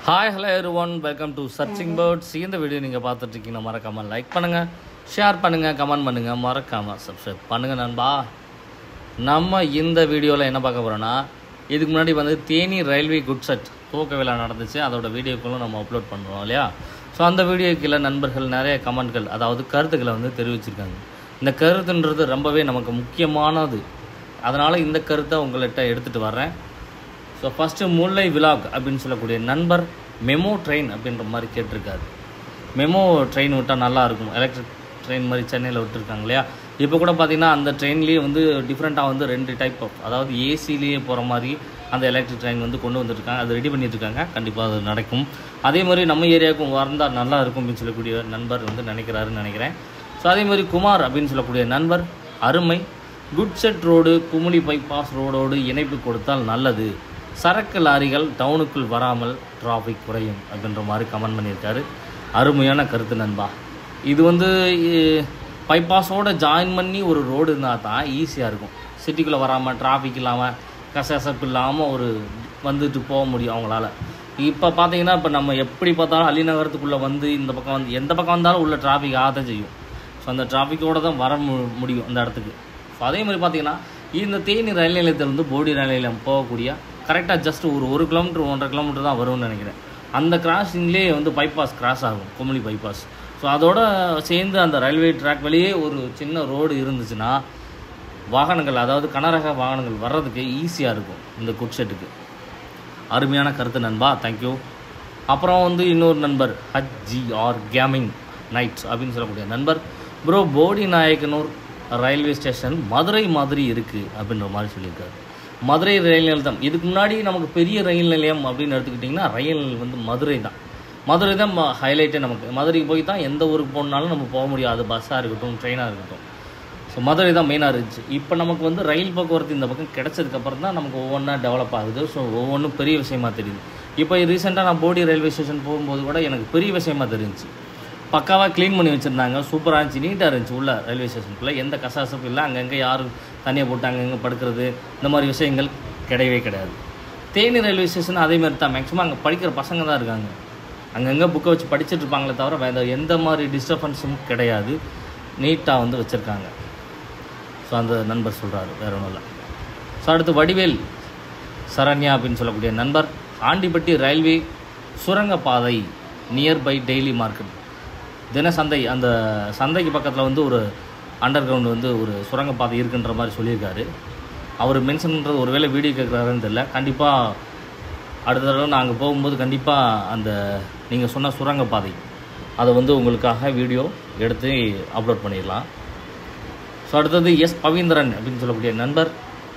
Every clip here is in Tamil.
Hi hello everyone, welcome to searching birds. இந்த வீடியோ நீங்கள் பார்த்துட்ருக்கீங்கன்னா மறக்காமல் லைக் பண்ணுங்கள், ஷேர் பண்ணுங்கள், கமெண்ட் பண்ணுங்கள், மறக்காமல் சப்ஸ்கிரைப் பண்ணுங்கள் நண்பா. நம்ம இந்த வீடியோவில் என்ன பார்க்க போகிறோன்னா, இதுக்கு முன்னாடி வந்து தேனி ரயில்வே குட் செட் துவக்க விழா நடந்துச்சு. அதோட வீடியோக்களும் நம்ம அப்லோட் பண்ணுறோம் இல்லையா. ஸோ அந்த வீடியோக்கில் நண்பர்கள் நிறைய கமெண்ட்கள், அதாவது கருத்துக்களை வந்து தெரிவிச்சிருக்காங்க. இந்த கருத்துன்றது ரொம்பவே நமக்கு முக்கியமானது. அதனால் இந்த கருத்தை உங்கள்கிட்ட எடுத்துகிட்டு வர்றேன். ஸோ ஃபஸ்ட்டு முல்லை விலாக் அப்படின்னு சொல்லக்கூடிய நண்பர் மெமோ ட்ரெயின் அப்படின்ற மாதிரி கேட்டிருக்காரு. மெமோ ட்ரெயின் விட்டால் நல்லாயிருக்கும், எலக்ட்ரிக் ட்ரெயின் மாதிரி சென்னையில் விட்டுருக்காங்க இல்லையா. இப்போ கூட பார்த்திங்கன்னா அந்த ட்ரெயின்லேயே வந்து டிஃப்ரெண்ட்டாக வந்து 2 டைப் ஆஃப், அதாவது ஏசிலேயே போகிற மாதிரி அந்த எலக்ட்ரிக் ட்ரெயின் வந்து கொண்டு வந்துருக்காங்க. அது ரெடி பண்ணிட்டுருக்காங்க. கண்டிப்பாக அது நடக்கும். அதே மாதிரி நம்ம ஏரியாவுக்கும் வந்தால் நல்லா இருக்கும் அப்படின்னு சொல்லக்கூடிய நண்பர் வந்து நினைக்கிறாருன்னு நினைக்கிறேன். ஸோ அதே மாதிரி குமார் அப்படின்னு சொல்லக்கூடிய நண்பர், அருமை, good shed road Kumuli bypass ரோடோடு இணைப்பு கொடுத்தால் நல்லது, சரக்கு லாரிகள் டவுனுக்குள் வராமல் டிராஃபிக் குறையும் அப்படின்ற மாதிரி கமெண்ட் பண்ணியிருக்காரு. அருமையான கருத்து நண்பா. இது வந்து பைபாஸோடு ஜாயின் பண்ணி ஒரு ரோடு இருந்தால் தான் ஈஸியாக இருக்கும். சிட்டிக்குள்ளே வராமல், டிராஃபிக் இல்லாமல், கசகசப்பு இல்லாமல் ஒரு வந்துட்டு போக முடியும் அவங்களால. இப்போ பார்த்தீங்கன்னா இப்போ நம்ம எப்படி பார்த்தாலும் அள்ளிநகரத்துக்குள்ளே வந்து இந்த பக்கம் வந்து எந்த பக்கம் வந்தாலும் உள்ள டிராஃபிக் ஆகத்தான் செய்யும். ஸோ அந்த டிராஃபிக்கோடு தான் வர முடியும் அந்த இடத்துக்கு. ஸோ அதே மாதிரி பார்த்தீங்கன்னா இந்த தேனி ரயில் நிலையத்திலிருந்து போடி ரயில் நிலையம் போகக்கூடிய கரெக்டாக ஜஸ்ட் ஒரு 1 கிலோமீட்டர் 1.5 கிலோமீட்டர் தான் வரும்னு நினைக்கிறேன். அந்த கிராஸிங்லேயே வந்து பைபாஸ் கிராஸ் ஆகும், குமுளி பைபாஸ். ஸோ அதோட சேர்ந்து அந்த ரயில்வே ட்ராக் வெளியே ஒரு சின்ன ரோடு இருந்துச்சுன்னா வாகனங்கள், அதாவது கனரக வாகனங்கள் வர்றதுக்கு ஈஸியாக இருக்கும் இந்த குட் செட்டுக்கு. அருமையான கருத்து நண்பா, தேங்க்யூ. அப்புறம் வந்து இன்னொரு நண்பர் HGR கேமிங் நைட்ஸ் அப்படின்னு சொல்லக்கூடிய நண்பர், bro Bodi Nayakanur railway station Madurai மாதிரி இருக்குது அப்படின்ற மாதிரி சொல்லியிருக்காரு. மதுரை ரயில் நிலையம் இதுக்கு முன்னாடி நமக்கு பெரிய ரயில் நிலையம் அப்படின்னு எடுத்துக்கிட்டிங்கன்னா ரயில் வந்து மதுரை தான் ஹைலைட்டே. நமக்கு மதுரைக்கு போய் தான் எந்த ஊருக்கு போகணுனாலும் நம்ம போக முடியாது, பஸ்ஸாக இருக்கட்டும், ட்ரெயினாக இருக்கட்டும். ஸோ மதுரை தான் மெயினாக இருந்துச்சு. இப்போ நமக்கு வந்து ரயில் போக்குவரத்து இந்த பக்கம் கிடச்சதுக்கப்புறம் தான் நமக்கு ஒவ்வொன்றா டெவலப் ஆகுது. ஸோ ஒவ்வொன்றும் பெரிய விஷயமா தெரியுது. இப்போ ரீசெண்டாக நான் போடி ரயில்வே ஸ்டேஷன் போகும்போது கூட எனக்கு பெரிய விஷயமா தெரிஞ்சிச்சு. பக்காவாக க்ளீன் பண்ணி வச்சுருந்தாங்க, சூப்பராக இருந்துச்சு, நீட்டாக இருந்துச்சு. உள்ள ரயில்வே ஸ்டேஷனுக்குள்ளே எந்த கசாசப்பும் இல்லை. அங்கங்கே யாரும் தனியாக போட்டு அங்கங்கே படுக்கிறது இந்த மாதிரி விஷயங்கள் கிடையவே கிடையாது. தேனி ரயில்வே ஸ்டேஷன் அதேமாதிரி தான். மேக்ஸிமம் அங்கே படிக்கிற பசங்க தான் இருக்காங்க. அங்கங்கே புக்கை வச்சு படிச்சுட்டு இருப்பாங்களே தவிர வேறு எந்த மாதிரி டிஸ்டர்பன்ஸும் கிடையாது. நீட்டாக வந்து வச்சுருக்காங்க. ஸோ அந்த நண்பர் சொல்கிறாரு, வேறு ஒன்றும் இல்லை. ஸோ அடுத்து வடிவேல் சரண்யா அப்படின்னு சொல்லக்கூடிய நண்பர், ஆண்டிப்பட்டி ரயில்வே சுரங்கப்பாதை நியர்பை டெய்லி மார்க்கெட் தினசந்தை, அந்த சந்தைக்கு பக்கத்தில் வந்து ஒரு அண்டர் கிரவுண்டு வந்து ஒரு சுரங்கப்பாதை இருக்குன்ற மாதிரி சொல்லியிருக்காரு. அவர் மென்ஷன் பண்ணுறது ஒருவேளை வீடியோ கேட்குறாருன்னு தெரியல. கண்டிப்பாக அடுத்த தடவை நாங்கள் போகும்போது கண்டிப்பாக அந்த நீங்கள் சொன்ன சுரங்கப்பாதை அதை வந்து உங்களுக்காக வீடியோ எடுத்து அப்லோட் பண்ணிடலாம். ஸோ அடுத்தது பவீந்திரன் அப்படின்னு சொல்லக்கூடிய நண்பர்,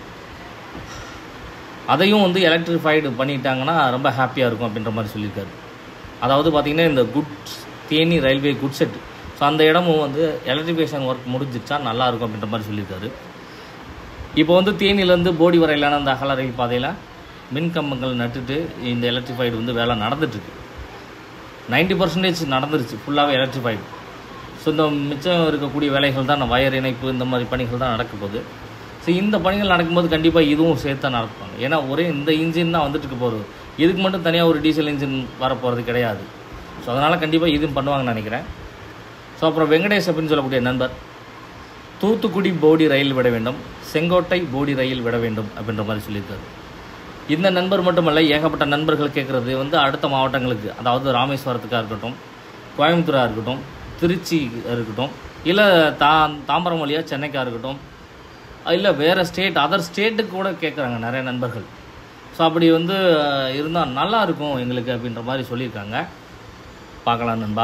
அதையும் வந்து எலக்ட்ரிஃபைடு பண்ணிட்டாங்கன்னா ரொம்ப ஹாப்பியாக இருக்கும் அப்படின்ற மாதிரி சொல்லியிருக்காரு. அதாவது பார்த்திங்கன்னா இந்த Theni railway goods shed, so அந்த இடமும் வந்து எலக்ட்ரிஃபிகேஷன் ஒர்க் முடிஞ்சிச்சா நல்லாயிருக்கும் அப்படின்ற மாதிரி சொல்லியிருக்காரு. இப்போ வந்து தேனியிலேருந்து போடி வரையிலான அந்த அகல ரயில் பாதையில் மின்கம்பங்கள் நட்டுட்டு இந்த எலக்ட்ரிஃபைடு வந்து வேலை நடந்துட்டுருக்கு. 90% நடந்துருச்சு, ஃபுல்லாகவே எலக்ட்ரிஃபைடு. ஸோ இந்த மிச்சம் இருக்கக்கூடிய வேலைகள் தான் வயர் இணைப்பு, இந்த மாதிரி பணிகள் தான் நடக்க போகுது. ஸோ இந்த பணிகள் நடக்கும்போது கண்டிப்பாக இதுவும் சேர்த்து தான் நடப்பாங்க. ஏன்னா ஒரே இந்த இன்ஜின் தான் வந்துட்டு போகிறது. இதுக்கு மட்டும் தனியாக ஒரு டீசல் இன்ஜின் வரப்போகிறது கிடையாது. ஸோ அதனால் கண்டிப்பாக இதுவும் பண்ணுவாங்கன்னு நினைக்கிறேன். ஸோ அப்புறம் வெங்கடேஷ் அப்படின்னு சொல்லக்கூடிய நண்பர், தூத்துக்குடி போடி ரயில் விட வேண்டும், செங்கோட்டை போடி ரயில் விட வேண்டும் அப்படின்ற மாதிரி சொல்லியிருக்காரு. இந்த நண்பர் மட்டுமல்ல, ஏகப்பட்ட நண்பர்கள் கேட்குறது வந்து அடுத்த மாவட்டங்களுக்கு, அதாவது ராமேஸ்வரத்துக்காக இருக்கட்டும், கோயம்புத்தூராக இருக்கட்டும், திருச்சி இருக்கட்டும், இல்லை தாம்பரம் வழியாக சென்னைக்காக இருக்கட்டும், இல்லை வேறு ஸ்டேட், அதர் ஸ்டேட்டுக்கு கூட கேட்குறாங்க நிறைய நண்பர்கள். ஸோ அப்படி வந்து இருந்தால் நல்லாயிருக்கும் எங்களுக்கு அப்படின்ற மாதிரி சொல்லியிருக்காங்க. பார்க்கலாம் நண்பா.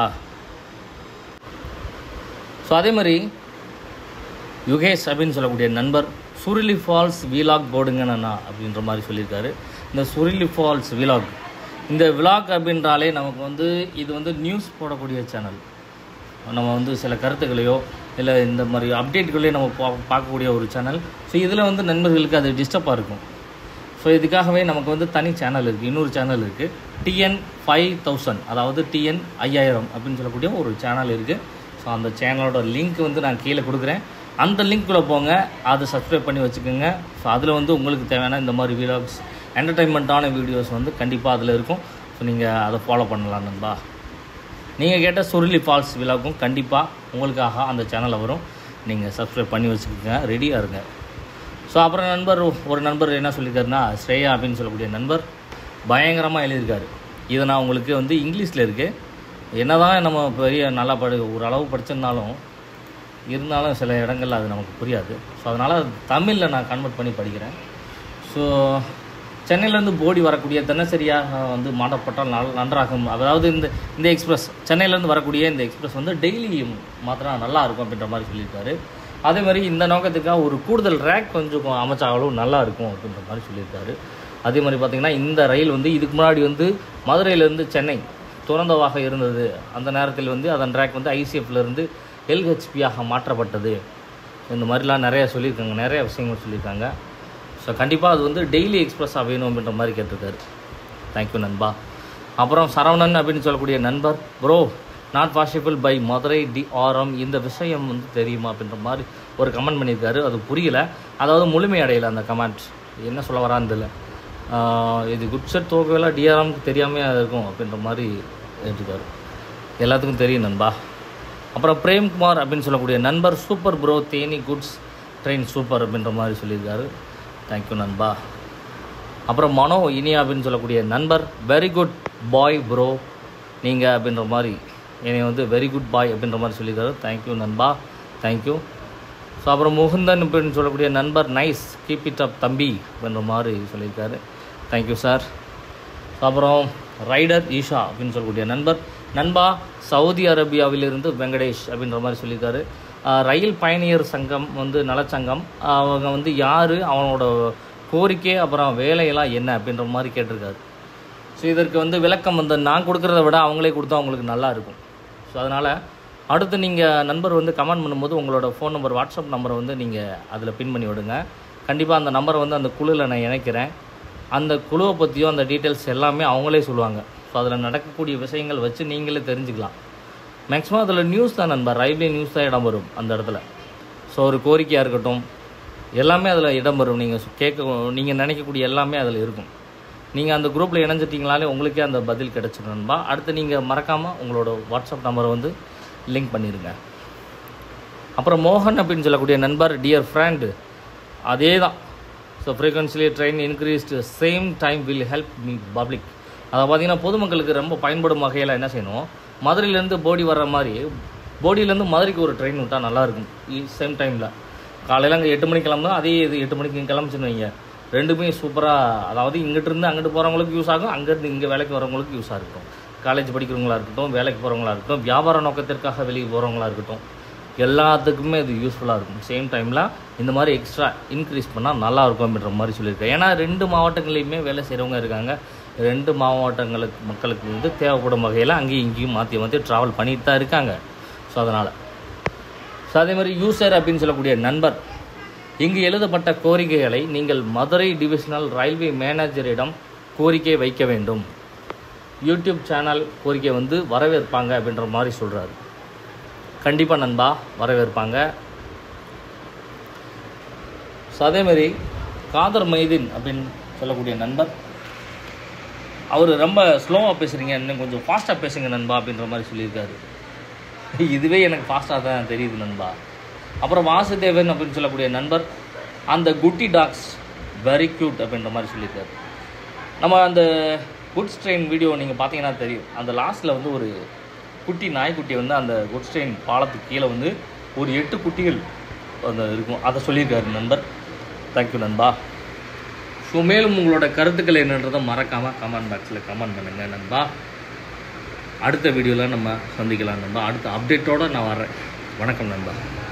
ஸோ அதே மாதிரி யுகேஷ் அப்படின்னு சொல்லக்கூடிய நண்பர், சுருளி ஃபால்ஸ் வீலாக் போடுங்கண்ணா அப்படின்ற மாதிரி சொல்லியிருக்காரு. இந்த சுருளி ஃபால்ஸ் வீலாக், இந்த விலாக் அப்படின்றாலே நமக்கு வந்து இது வந்து நியூஸ் போடக்கூடிய சேனல். நம்ம வந்து சில கருத்துக்களையோ இல்லை இந்த மாதிரி அப்டேட்டுகளையோ நம்ம பார்க்கக்கூடிய ஒரு சேனல். ஸோ இதில் வந்து நண்பர்களுக்கு அது டிஸ்டர்பாக இருக்கும். ஸோ இதுக்காகவே நமக்கு வந்து தனி சேனல் இருக்குது, இன்னொரு சேனல் இருக்குது, TN 5000, அதாவது TN 5000 அப்படின்னு சொல்லக்கூடிய ஒரு சேனல் இருக்குது. ஸோ அந்த சேனலோட லிங்க் வந்து நான் கீழே கொடுக்குறேன். அந்த லிங்க்குள்ளே போங்க, அதை சப்ஸ்கிரைப் பண்ணி வச்சுக்கோங்க. ஸோ அதில் வந்து உங்களுக்கு தேவையான இந்த மாதிரி வீடியோஸ், என்டர்டைன்மெண்ட்டான வீடியோஸ் வந்து கண்டிப்பாக அதில் இருக்கும். ஸோ நீங்கள் அதை ஃபாலோ பண்ணலாம் நண்பா. நீங்கள் கேட்ட சுருளி ஃபால்ஸ் விழாவுக்கும் கண்டிப்பாக உங்களுக்காக அந்த சேனலில் வரும். நீங்கள் சப்ஸ்கிரைப் பண்ணி வச்சுக்கோங்க, ரெடியாக இருங்க. ஸோ அப்புறம் ஒரு நண்பர் என்ன சொல்லியிருக்காருன்னா, ஸ்ரேயா அப்படின்னு சொல்லக்கூடிய நண்பர் பயங்கரமாக எழுதியிருக்காரு. இதை நான் உங்களுக்கு வந்து இங்கிலீஷில் இருக்குது. என்ன தான் நம்ம பெரிய நல்லா ஓரளவு படிச்சிருந்தாலும் இருந்தாலும் சில இடங்களில் அது நமக்கு புரியாது. ஸோ அதனால் தமிழில் நான் கன்வெர்ட் பண்ணி படிக்கிறேன். ஸோ சென்னையிலேருந்து போடி வரக்கூடிய தினசரியாக வந்து மாற்றப்பட்டால் நன்றாகும். அதாவது இந்த எக்ஸ்பிரஸ் சென்னையிலேருந்து வரக்கூடிய இந்த எக்ஸ்பிரஸ் வந்து டெய்லி மாத்திரம் நல்லா இருக்கும் அப்படின்ற மாதிரி சொல்லியிருக்காரு. அதே மாதிரி இந்த நோக்கத்துக்காக ஒரு கூடுதல் ரேக் கொஞ்சம் அமைச்சாலும் நல்லா இருக்கும் அப்படின்ற மாதிரி சொல்லியிருக்காரு. அதே மாதிரி பார்த்திங்கன்னா இந்த ரயில் வந்து இதுக்கு முன்னாடி வந்து மதுரையிலேருந்து சென்னை துறந்தவாக இருந்தது. அந்த நேரத்தில் வந்து அதன் ரேக் வந்து ஐசிஎஃப்லேருந்து எல்ஹெச்பியாக மாற்றப்பட்டது. இந்த மாதிரிலாம் நிறையா சொல்லியிருக்காங்க, நிறைய விஷயங்கள் சொல்லியிருக்காங்க. ஸோ கண்டிப்பாக அது வந்து டெய்லி எக்ஸ்பிரஸாக வேணும் அப்படின்ற மாதிரி கேட்டிருக்காரு. தேங்க்யூ நண்பா. அப்புறம் சரவணன் அப்படின்னு சொல்லக்கூடிய நண்பர், bro not possible by Madurai DRM, இந்த விஷயம் வந்து தெரியுமா அப்படின்ற மாதிரி ஒரு கமெண்ட் பண்ணியிருக்காரு. அது புரியல, அதாவது முழுமையடையலை அந்த கமெண்ட். என்ன சொல்ல வரான்னு தெரியல. இது குட் செட் தோக்கவேல DRMக்கு தெரியாமல் இருக்கும் அப்படின்ற மாதிரி எடுத்துக்காரு. எல்லாத்துக்கும் தெரியும் நண்பா. அப்புறம் பிரேம்குமார் அப்படின்னு சொல்லக்கூடிய நண்பர், super bro, Theni goods train super அப்படின்ற மாதிரி சொல்லியிருக்காரு. தேங்க்யூ நண்பா. அப்புறம் மனோ இனியா அப்படின்னு சொல்லக்கூடிய நண்பர், வெரி குட் பாய் ப்ரோ நீங்கள் அப்படின்ற மாதிரி என்னை வந்து வெரி குட் பாய் அப்படின்ற மாதிரி சொல்லியிருக்காரு. தேங்க்யூ நண்பா, தேங்க்யூ. ஸோ அப்புறம் முகுந்தன் அப்படின்னு சொல்லக்கூடிய நண்பர், நைஸ் கீப் இட் அப் தம்பி அப்படின்ற மாதிரி சொல்லியிருக்காரு. Thank you sir. ஸோ அப்புறம் ரைடர் ஈஷா அப்படின்னு சொல்லக்கூடிய நண்பா சவுதி அரேபியாவிலிருந்து வெங்கடேஷ் அப்படின்ற மாதிரி சொல்லியிருக்காரு. ரயில் பயணியர் சங்கம் வந்து நலச்சங்கம், அவங்க வந்து யார், அவனோட கோரிக்கை, அப்புறம் வேலையெல்லாம் என்ன அப்படின்ற மாதிரி கேட்டிருக்காரு. ஸோ இதற்கு வந்து விளக்கம் வந்து நான் கொடுக்குறத விட அவங்களே கொடுத்தா அவங்களுக்கு நல்லா இருக்கும். ஸோ அதனால் அடுத்து நீங்கள் நண்பர் வந்து கமெண்ட் பண்ணும்போது உங்களோட ஃபோன் நம்பர், வாட்ஸ்அப் நம்பரை வந்து நீங்கள் அதில் பின் பண்ணி விடுங்க. கண்டிப்பாக அந்த நம்பரை வந்து அந்த குழுவில் நான் இணைக்கிறேன். அந்த குழுவை பற்றியும் அந்த டீட்டெயில்ஸ் எல்லாமே அவங்களே சொல்லுவாங்க. ஸோ அதில் நடக்கக்கூடிய விஷயங்கள் வச்சு நீங்களே தெரிஞ்சுக்கலாம். மேக்ஸிமம் அதில் நியூஸ் தான் நண்பர், ரயில்வே நியூஸ் தான் இடம் வரும் அந்த இடத்துல. ஸோ ஒரு கோரிக்கையாக இருக்கட்டும் எல்லாமே அதில் இடம் வரும். நீங்கள் நினைக்கக்கூடிய எல்லாமே அதில் இருக்கும். நீங்கள் அந்த குரூப்பில் இணைஞ்சிட்டிங்களாலே உங்களுக்கே அந்த பதில் கிடச்சிடும் நண்பா. அடுத்து நீங்கள் மறக்காமல் உங்களோட வாட்ஸ்அப் நம்பரை வந்து லிங்க் பண்ணிடுங்க. அப்புறம் மோகன் அப்படின்னு சொல்லக்கூடிய நண்பர், டியர் ஃப்ரெண்டு, அதே தான். So frequently train increased same time will help me public. அதை பார்த்திங்கன்னா பொதுமக்களுக்கு ரொம்ப பயன்படும் வகையில் என்ன செய்யணும், மதுரையிலேருந்து போடி வர்ற மாதிரி போடியிலேருந்து மதுரைக்கு ஒரு ட்ரெயின் விட்டால் நல்லாயிருக்கும். சேம் டைமில் காலையில் அங்கே 8 மணிக்கு கிளம்புனா அதே இது 8 மணிக்கு இங்கே கிளம்பிச்சுன்னு வைங்க. ரெண்டுமே சூப்பராக, அதாவது இங்கிட்டிருந்து அங்கிட்டு போகிறவங்களுக்கு யூஸ் ஆகும், அங்கேருந்து இங்கே வேலைக்கு வரவங்களுக்கு யூஸாக இருக்கட்டும். காலேஜ் படிக்கிறவங்களா இருக்கட்டும், வேலைக்கு போகிறவங்களா இருக்கட்டும், வியாபார நோக்கத்திற்காக வெளியே போகிறவங்களா இருக்கட்டும், எல்லாத்துக்குமே இது யூஸ்ஃபுல்லாக இருக்கும். சேம் டைமில் இந்த மாதிரி எக்ஸ்ட்ரா இன்க்ரீஸ் பண்ணால் நல்லாயிருக்கும் அப்படின்ற மாதிரி சொல்லியிருக்கேன். ஏன்னா 2 மாவட்டங்களையுமே வேலை செய்கிறவங்க இருக்காங்க. 2 மாவட்டங்களுக்கு மக்களுக்கு வந்து தேவைப்படும் வகையில் அங்கேயும் இங்கேயும் மாற்றி ட்ராவல் பண்ணிட்டு தான் இருக்காங்க. ஸோ அதனால் அதே மாதிரி யூசர் அப்படின்னு சொல்லக்கூடிய நண்பர், இங்கு எழுதப்பட்ட கோரிக்கைகளை நீங்கள் மதுரை டிவிஷனல் ரயில்வே மேனேஜரிடம் கோரிக்கை வைக்க வேண்டும். யூடியூப் சேனல் கோரிக்கை வந்து வரவேற்பாங்க அப்படின்ற மாதிரி சொல்கிறாரு. கண்டிப்பாக நண்பா வரவேற்பாங்க. ஸோ அதேமாரி காதர் மைதீன் அப்படின்னு சொல்லக்கூடிய நண்பர், அவர் ரொம்ப ஸ்லோவாக பேசுகிறீங்க, இன்னும் கொஞ்சம் ஃபாஸ்ட்டாக பேசுங்க நண்பா அப்படின்ற மாதிரி சொல்லியிருக்காரு. இதுவே எனக்கு ஃபாஸ்ட்டாக தான் தெரியுது நண்பா. அப்புறம் வாசுதேவன் அப்படின்னு சொல்லக்கூடிய நண்பர், அந்த குட்டி டாக்ஸ் வெரி க்யூட் அப்படின்ற மாதிரி சொல்லியிருக்காரு. நம்ம அந்த குட்ஸ் ட்ரெயின் வீடியோ நீங்கள் பார்த்தீங்கன்னா தெரியும். அந்த லாஸ்ட்டில் வந்து ஒரு குட்டி நாய்க்குட்டியை வந்து அந்த குட்ஸ் ட்ரெயின் பாலத்துக்கு கீழே வந்து ஒரு 8 குட்டிகள் அந்த இருக்கும், அதை சொல்லியிருக்காரு நண்பர். தேங்க்யூ நண்பா. ஸோ மேலும் உங்களோட கருத்துக்கள் என்னன்றதை மறக்காமல் கமெண்ட் பாக்ஸில் கமெண்ட் பண்ணுங்கள் நண்பா. அடுத்த வீடியோவில் நம்ம சந்திக்கலாம் நண்பா. அடுத்த அப்டேட்டோடு நான் வரேன். வணக்கம் நண்பா.